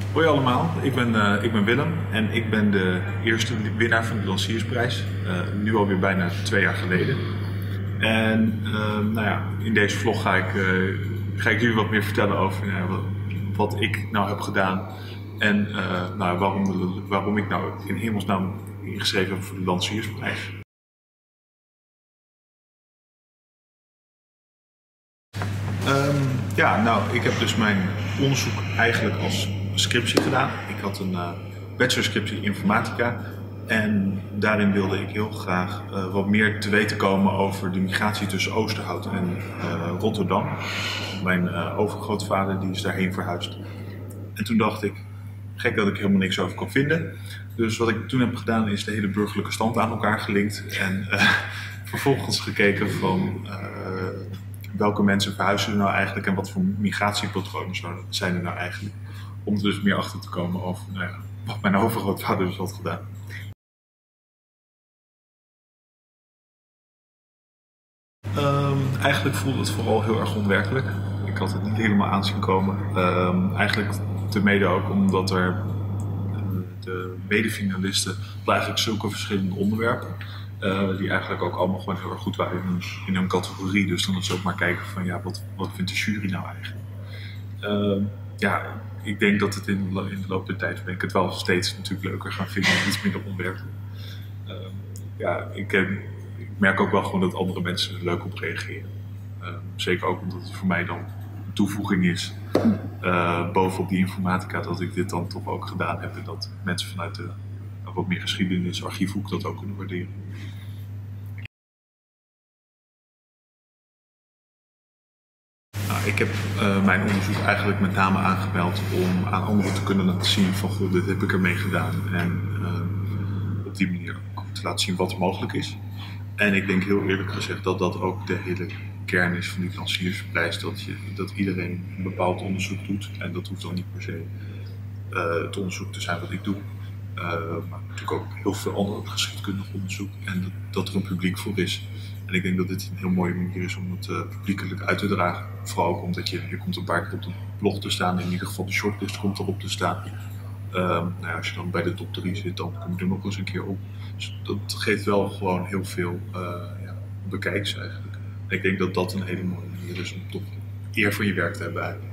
Hoi allemaal, ik ben Willem en ik ben de eerste winnaar van de Lanciersprijs. Nu alweer bijna 2 jaar geleden. En nou ja, in deze vlog ga ik jullie wat meer vertellen over wat ik nou heb gedaan. En nou, waarom ik nou in hemelsnaam ingeschreven heb voor de Lanciersprijs. Ja, nou, ik heb dus mijn onderzoek eigenlijk als scriptie gedaan. Ik had een bachelorscriptie informatica en daarin wilde ik heel graag wat meer te weten komen over de migratie tussen Oosterhout en Rotterdam. Mijn overgrootvader die is daarheen verhuisd. En toen dacht ik, gek dat ik helemaal niks over kon vinden. Dus wat ik toen heb gedaan is de hele burgerlijke stand aan elkaar gelinkt en vervolgens gekeken van welke mensen verhuizen er nou eigenlijk en wat voor migratiepatronen zijn er nou eigenlijk. Om er dus meer achter te komen over nou ja, wat mijn overgrootvader dus had gedaan. Eigenlijk voelde het vooral heel erg onwerkelijk. Ik had het niet helemaal aanzien komen. Eigenlijk te mede ook omdat er de medefinalisten hadden eigenlijk zulke verschillende onderwerpen. Die eigenlijk ook allemaal gewoon heel erg goed waren in hun categorie. Dus dan is het ook maar kijken van ja, wat vindt de jury nou eigenlijk? Ja, ik denk dat het in de loop der tijd ben ik het wel steeds natuurlijk leuker gaan vinden en iets minder onwerkelijk. Ja, ik merk ook wel gewoon dat andere mensen er leuk op reageren. Zeker ook omdat het voor mij dan een toevoeging is bovenop die informatica dat ik dit dan toch ook gedaan heb en dat mensen vanuit de wat meer geschiedenis, archiefhoek dat ook kunnen waarderen. Nou, ik heb mijn onderzoek eigenlijk met name aangemeld om aan anderen te kunnen laten zien van goh, dit heb ik ermee gedaan en op die manier ook te laten zien wat er mogelijk is. En ik denk heel eerlijk gezegd dat dat ook de hele kern is van die Lanciersprijs, dat iedereen een bepaald onderzoek doet en dat hoeft dan niet per se het onderzoek te zijn wat ik doe. Maar natuurlijk ook heel veel ander geschiedkundig onderzoek en dat er een publiek voor is. En ik denk dat dit een heel mooie manier is om het publiekelijk uit te dragen. Vooral ook omdat je komt een paar keer op de blog te staan, in ieder geval de shortlist komt erop te staan. Nou ja, als je dan bij de top 3 zit, dan kom je er nog eens een keer op. Dus dat geeft wel gewoon heel veel bekijks eigenlijk. En ik denk dat dat een hele mooie manier is om toch eer van je werk te hebben eigenlijk.